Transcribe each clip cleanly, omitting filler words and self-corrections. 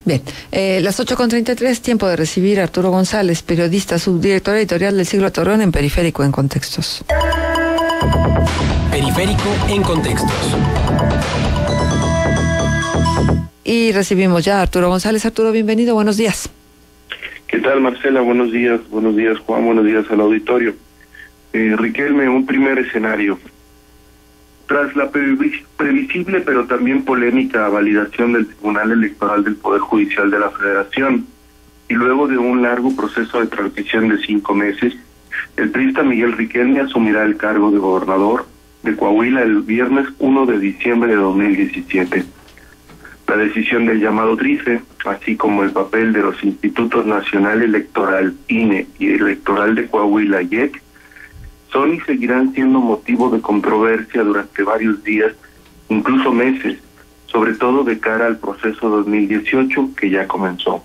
Bien, las 8:33, tiempo de recibir a Arturo González, periodista, subdirector editorial del Siglo Torreón en Periférico en Contextos. Periférico en Contextos. Y recibimos ya a Arturo González. Arturo, bienvenido, buenos días. ¿Qué tal, Marcela? Buenos días, Juan, buenos días al auditorio. Riquelme, un primer escenario. Tras la previsible pero también polémica validación del Tribunal Electoral del Poder Judicial de la Federación y luego de un largo proceso de transición de 5 meses, el priista Miguel Riquelme asumirá el cargo de gobernador de Coahuila el viernes 1 de diciembre de 2017. La decisión del llamado TRIFE, así como el papel de los Institutos Nacional Electoral, INE, y Electoral de Coahuila, IEC, son y seguirán siendo motivo de controversia durante varios días, incluso meses, sobre todo de cara al proceso 2018 que ya comenzó.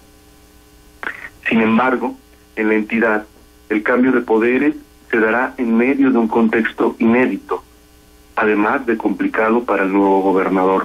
Sin embargo, en la entidad, el cambio de poderes se dará en medio de un contexto inédito, además de complicado para el nuevo gobernador.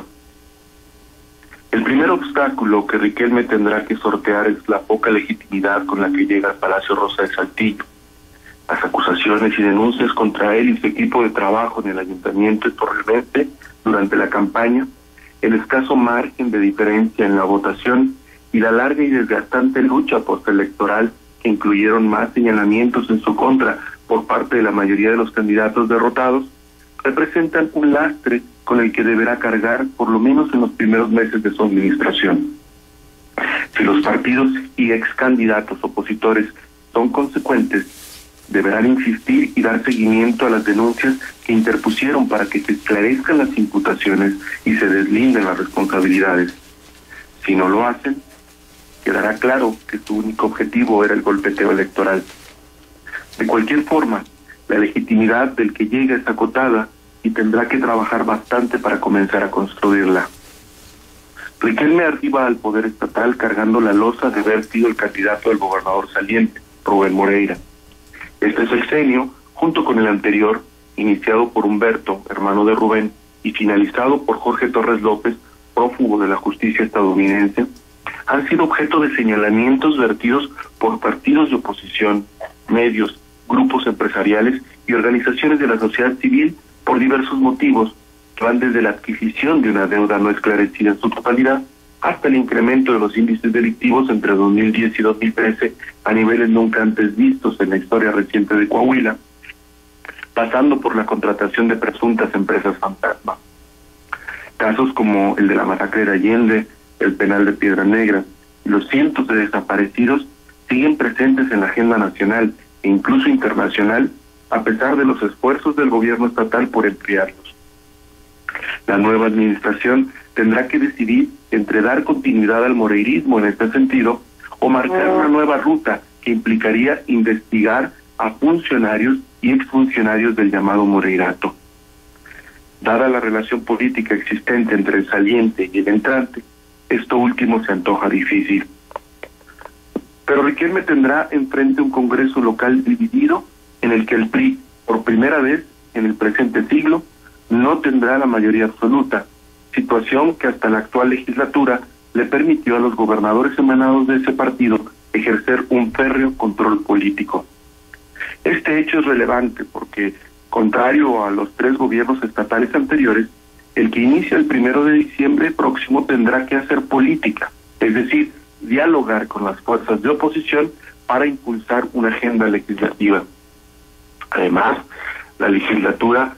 El primer obstáculo que Riquelme tendrá que sortear es la poca legitimidad con la que llega al Palacio Rosa de Saltillo. Las acusaciones y denuncias contra él y su equipo de trabajo en el Ayuntamiento de Torreón durante la campaña, el escaso margen de diferencia en la votación y la larga y desgastante lucha postelectoral que incluyeron más señalamientos en su contra por parte de la mayoría de los candidatos derrotados, representan un lastre con el que deberá cargar por lo menos en los primeros meses de su administración. Si los partidos y ex candidatos opositores son consecuentes, deberán insistir y dar seguimiento a las denuncias que interpusieron para que se esclarezcan las imputaciones y se deslinden las responsabilidades. Si no lo hacen, quedará claro que su único objetivo era el golpeteo electoral. De cualquier forma, la legitimidad del que llega es acotada y tendrá que trabajar bastante para comenzar a construirla. Riquelme arriba al poder estatal cargando la losa de haber sido el candidato del gobernador saliente, Rubén Moreira. Este sexenio, junto con el anterior, iniciado por Humberto, hermano de Rubén, y finalizado por Jorge Torres López, prófugo de la justicia estadounidense, han sido objeto de señalamientos vertidos por partidos de oposición, medios, grupos empresariales y organizaciones de la sociedad civil por diversos motivos, que van desde la adquisición de una deuda no esclarecida en su totalidad hasta el incremento de los índices delictivos entre 2010 y 2013 a niveles nunca antes vistos en la historia reciente de Coahuila, pasando por la contratación de presuntas empresas fantasma. Casos como el de la masacre de Allende, el penal de Piedra Negra y los cientos de desaparecidos siguen presentes en la agenda nacional e incluso internacional, a pesar de los esfuerzos del gobierno estatal por enfriarlos. La nueva administración tendrá que decidir entre dar continuidad al moreirismo en este sentido o marcar una nueva ruta que implicaría investigar a funcionarios y exfuncionarios del llamado moreirato. Dada la relación política existente entre el saliente y el entrante, esto último se antoja difícil. Pero Riquelme tendrá enfrente un Congreso local dividido en el que el PRI, por primera vez en el presente siglo, no tendrá la mayoría absoluta, situación que hasta la actual legislatura le permitió a los gobernadores emanados de ese partido ejercer un férreo control político. Este hecho es relevante porque, contrario a los 3 gobiernos estatales anteriores, el que inicia el 1 de diciembre próximo tendrá que hacer política, es decir, dialogar con las fuerzas de oposición para impulsar una agenda legislativa. Además, la legislatura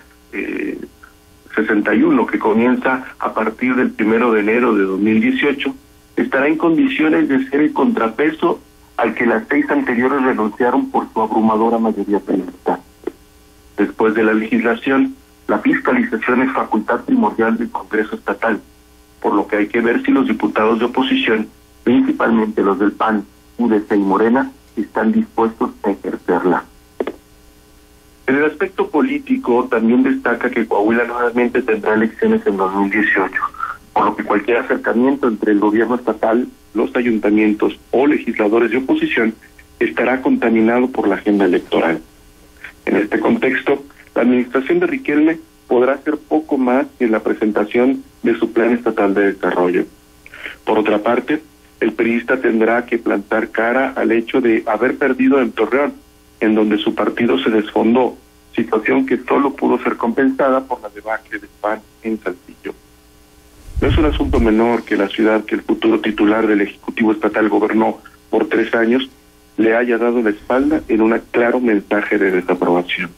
61, que comienza a partir del 1 de enero de 2018, estará en condiciones de ser el contrapeso al que las 6 anteriores renunciaron por su abrumadora mayoría penalista. Después de la legislación, la fiscalización es facultad primordial del Congreso Estatal, por lo que hay que ver si los diputados de oposición, principalmente los del PAN, UDC y Morena, están dispuestos a ejercerla. En el aspecto político, también destaca que Coahuila nuevamente tendrá elecciones en 2018, por lo que cualquier acercamiento entre el gobierno estatal, los ayuntamientos o legisladores de oposición estará contaminado por la agenda electoral. En este contexto, la administración de Riquelme podrá hacer poco más que la presentación de su plan estatal de desarrollo. Por otra parte, el periodista tendrá que plantar cara al hecho de haber perdido en Torreón, en donde su partido se desfondó, situación que solo pudo ser compensada por la debacle del PAN en Saltillo. No es un asunto menor que la ciudad que el futuro titular del Ejecutivo Estatal gobernó por 3 años le haya dado la espalda en un claro mensaje de desaprobación.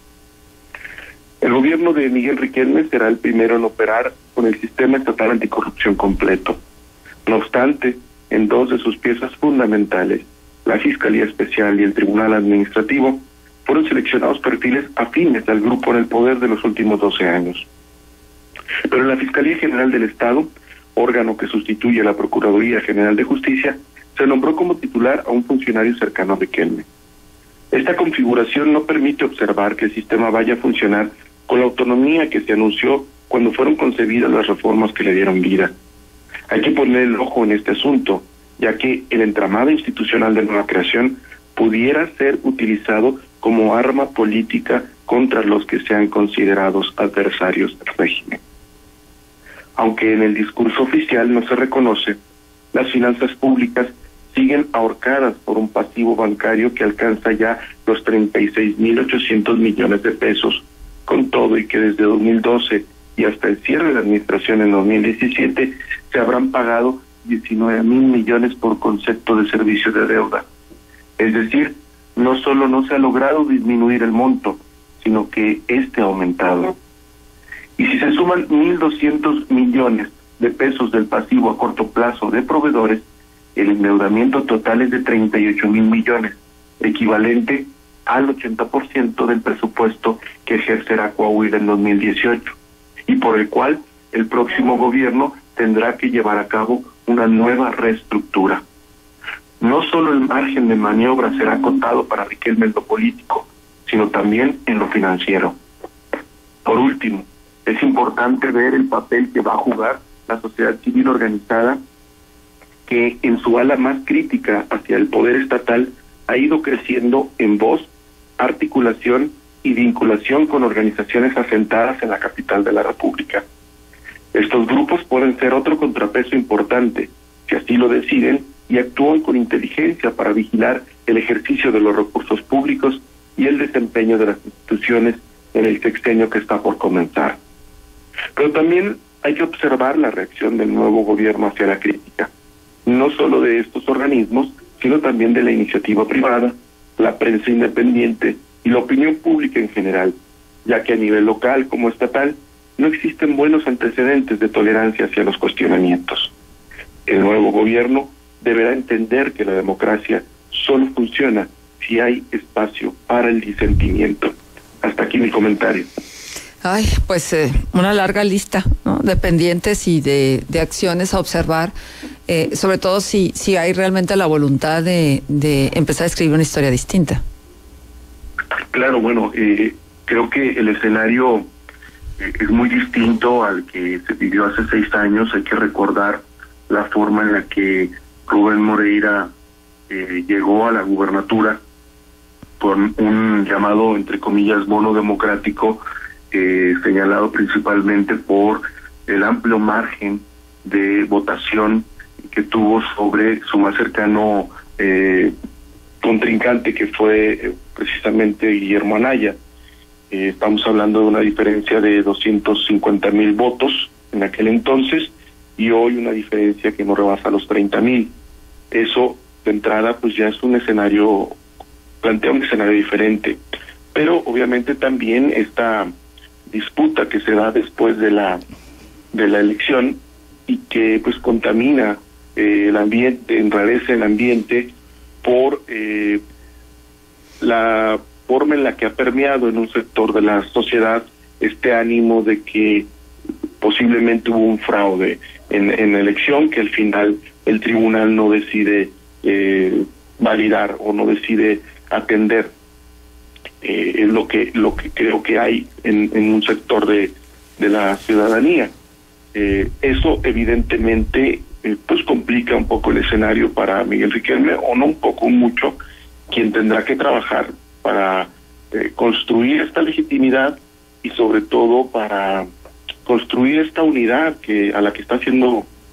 El gobierno de Miguel Riquelme será el primero en operar con el sistema estatal anticorrupción completo. No obstante, en 2 de sus piezas fundamentales, la Fiscalía Especial y el Tribunal Administrativo, fueron seleccionados perfiles afines al grupo en el poder de los últimos 12 años. Pero en la Fiscalía General del Estado, órgano que sustituye a la Procuraduría General de Justicia, se nombró como titular a un funcionario cercano a Riquelme. Esta configuración no permite observar que el sistema vaya a funcionar con la autonomía que se anunció cuando fueron concebidas las reformas que le dieron vida. Hay que poner el ojo en este asunto, ya que el entramado institucional de nueva creación pudiera ser utilizado como arma política contra los que sean considerados adversarios del régimen. Aunque en el discurso oficial no se reconoce, las finanzas públicas siguen ahorcadas por un pasivo bancario que alcanza ya los 36.800 millones de pesos, con todo y que desde 2012 y hasta el cierre de la administración en 2017 se habrán pagado 19.000 millones por concepto de servicio de deuda. Es decir, no solo no se ha logrado disminuir el monto, sino que este ha aumentado. Y si se suman 1.200 millones de pesos del pasivo a corto plazo de proveedores, el endeudamiento total es de 38.000 millones, equivalente al 80% del presupuesto que ejercerá Coahuila en 2018, y por el cual el próximo gobierno tendrá que llevar a cabo una nueva reestructura. No solo el margen de maniobra será acotado para Riquelme en lo político, sino también en lo financiero. Por último, es importante ver el papel que va a jugar la sociedad civil organizada, que en su ala más crítica hacia el poder estatal ha ido creciendo en voz, articulación y vinculación con organizaciones asentadas en la capital de la República. Estos grupos pueden ser otro contrapeso importante, si así lo deciden, y actúan con inteligencia para vigilar el ejercicio de los recursos públicos y el desempeño de las instituciones en el sexenio que está por comenzar. Pero también hay que observar la reacción del nuevo gobierno hacia la crítica, no solo de estos organismos, sino también de la iniciativa privada, la prensa independiente y la opinión pública en general, ya que a nivel local como estatal no existen buenos antecedentes de tolerancia hacia los cuestionamientos. El nuevo gobierno deberá entender que la democracia solo funciona si hay espacio para el disentimiento. Hasta aquí mi comentario. Ay, pues una larga lista, ¿no?, de pendientes y de acciones a observar, sobre todo si hay realmente la voluntad de empezar a escribir una historia distinta. Claro, bueno, creo que el escenario es muy distinto al que se vivió hace 6 años. Hay que recordar la forma en la que Rubén Moreira llegó a la gubernatura con un llamado, entre comillas, bono democrático, señalado principalmente por el amplio margen de votación que tuvo sobre su más cercano contrincante, que fue precisamente Guillermo Anaya. Estamos hablando de una diferencia de 250,000 votos en aquel entonces, y hoy una diferencia que no rebasa los 30,000. Eso, de entrada, pues ya es un escenario, plantea un escenario diferente. Pero obviamente también esta disputa que se da después de la elección, y que pues contamina el ambiente, enrarece el ambiente por la forma en la que ha permeado en un sector de la sociedad este ánimo de que posiblemente hubo un fraude en la elección, que al final el tribunal no decide validar o no decide atender. Es lo que creo que hay en un sector de la ciudadanía. Eso evidentemente pues complica un poco el escenario para Miguel Riquelme, o no un poco, mucho, quien tendrá que trabajar para construir esta legitimidad y sobre todo para construir esta unidad a la que está haciendo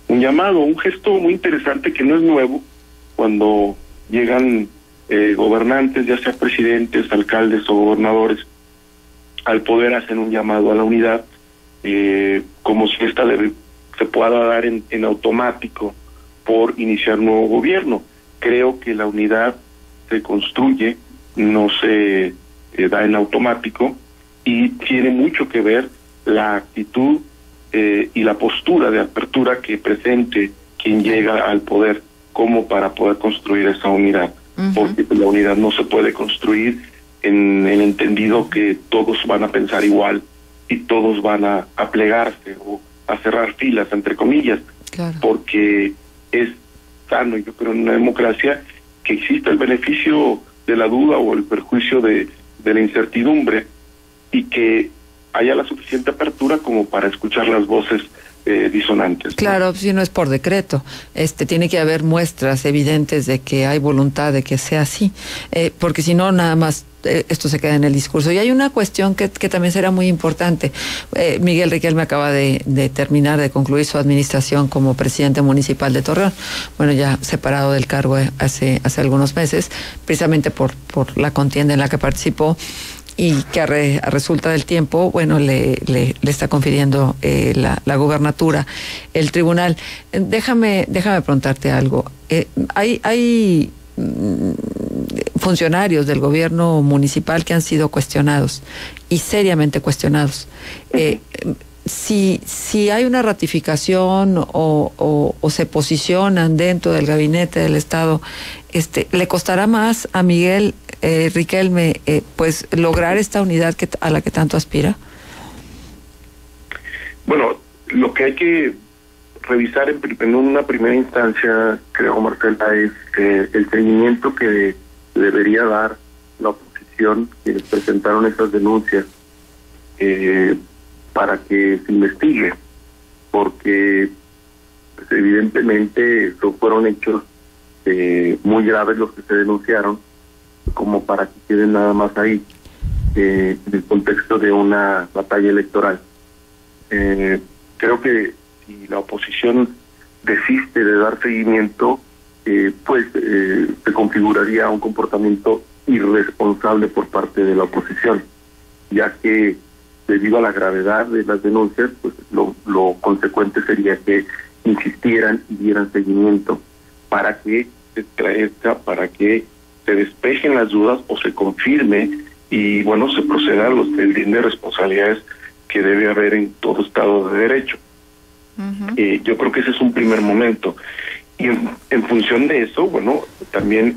llamado, un gesto muy interesante que no es nuevo cuando llegan gobernantes, ya sea presidentes, alcaldes o gobernadores, al poder hacen un llamado a la unidad, como si esta se pueda dar en automático por iniciar un nuevo gobierno. Creo que la unidad se construye, no se da en automático, y tiene mucho que ver la actitud y la postura de apertura que presente quien llega al poder, como para poder construir esa unidad. Porque la unidad no se puede construir en el entendido que todos van a pensar igual y todos van a plegarse o a cerrar filas, entre comillas, Claro. Porque es sano, yo creo, en una democracia, que exista el beneficio de la duda o el perjuicio de la incertidumbre, y que haya la suficiente apertura como para escuchar las voces disonantes, ¿no? Claro, si no es por decreto, tiene que haber muestras evidentes de que hay voluntad de que sea así, porque si no, nada más esto se queda en el discurso. Y hay una cuestión que también será muy importante. Miguel Riquelme acaba de terminar, de concluir su administración como presidente municipal de Torreón. Bueno, ya separado del cargo hace algunos meses, precisamente por la contienda en la que participó, y que a resulta del tiempo, bueno, le está confiriendo la gubernatura, el tribunal. Déjame preguntarte algo. Hay funcionarios del gobierno municipal que han sido cuestionados, y seriamente cuestionados. Si hay una ratificación o se posicionan dentro del gabinete del Estado, ¿le costará más a Miguel Riquelme pues lograr esta unidad a la que tanto aspira? Bueno, lo que hay que revisar en una primera instancia, creo, Marcela, es el seguimiento que debería dar la oposición, quienes presentaron estas denuncias, para que se investigue, porque pues, evidentemente fueron hechos muy graves los que se denunciaron, como para que queden nada más ahí, en el contexto de una batalla electoral. Creo que si la oposición desiste de dar seguimiento, se configuraría un comportamiento irresponsable por parte de la oposición, ya que debido a la gravedad de las denuncias, pues lo consecuente sería que insistieran y dieran seguimiento para que se esclarezca, para que se despejen las dudas o se confirme, y bueno, se proceda a los niveles de responsabilidades que debe haber en todo Estado de Derecho. Yo creo que ese es un primer momento, y en función de eso, bueno, también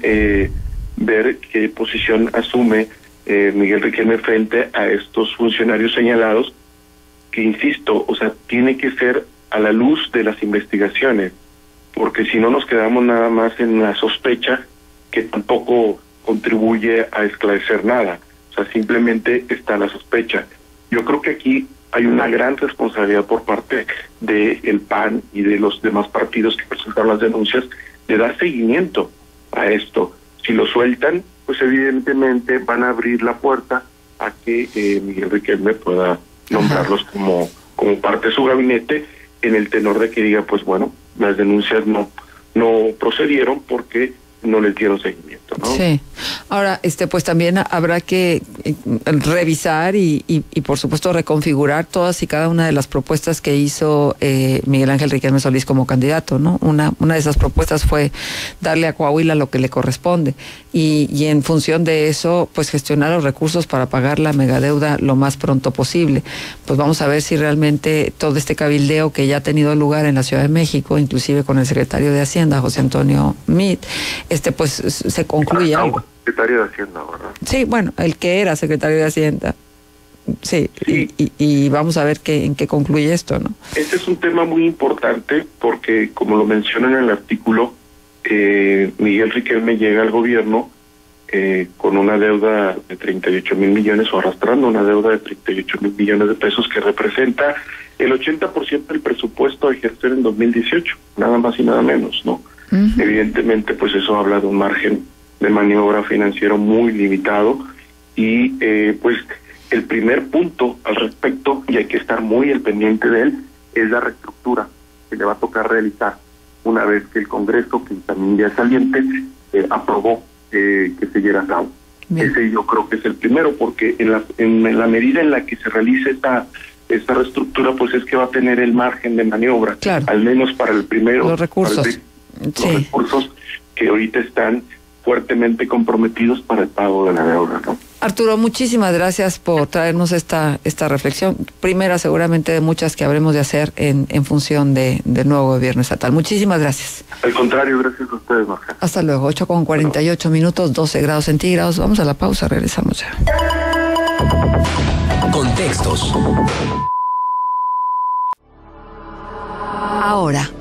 ver qué posición asume Miguel Riquelme frente a estos funcionarios señalados, que insisto, o sea, tiene que ser a la luz de las investigaciones, porque si no nos quedamos nada más en la sospecha, que tampoco contribuye a esclarecer nada. O sea, simplemente está la sospecha. Yo creo que aquí hay una gran responsabilidad por parte del PAN y de los demás partidos que presentaron las denuncias, de dar seguimiento a esto. Si lo sueltan, pues evidentemente van a abrir la puerta a que Miguel Riquelme pueda nombrarlos como parte de su gabinete, en el tenor de que diga, pues bueno, las denuncias no procedieron porque no les dieron seguimiento, ¿no? Sí. Ahora, pues también habrá que revisar y por supuesto reconfigurar todas y cada una de las propuestas que hizo Miguel Ángel Riquelme Solís como candidato, ¿no? Una de esas propuestas fue darle a Coahuila lo que le corresponde, y en función de eso, pues gestionar los recursos para pagar la megadeuda lo más pronto posible. Pues vamos a ver si realmente todo este cabildeo que ya ha tenido lugar en la Ciudad de México, inclusive con el secretario de Hacienda, José Antonio Meade, pues se concluye algo. Secretario de Hacienda, ¿verdad? Sí, bueno, el que era secretario de Hacienda. Sí. Y vamos a ver en qué concluye esto, ¿no? Este es un tema muy importante porque, como lo menciona en el artículo, Miguel Riquelme llega al gobierno con una deuda de 38 mil millones, o arrastrando una deuda de 38 mil millones de pesos, que representa el 80% del presupuesto a ejercer en 2018, nada más y nada menos, ¿no? Evidentemente, pues eso habla de un margen de maniobra financiero muy limitado, y pues el primer punto al respecto, y hay que estar muy al pendiente de él, es la reestructura que le va a tocar realizar una vez que el Congreso, que también ya es saliente, aprobó que se lleve a cabo. Bien. Ese yo creo que es el primero, porque en la medida en la que se realice esta reestructura, pues es que va a tener el margen de maniobra, claro, al menos para el primero. Los recursos. Los recursos que ahorita están fuertemente comprometidos para el pago de la deuda, ¿no? Arturo, muchísimas gracias por traernos esta reflexión, primera seguramente de muchas que habremos de hacer en función del nuevo gobierno estatal. Muchísimas gracias. Al contrario, gracias a ustedes, Marcela. Hasta luego, 8:48 minutos, 12 grados centígrados. Vamos a la pausa, regresamos ya. Contextos. Ahora,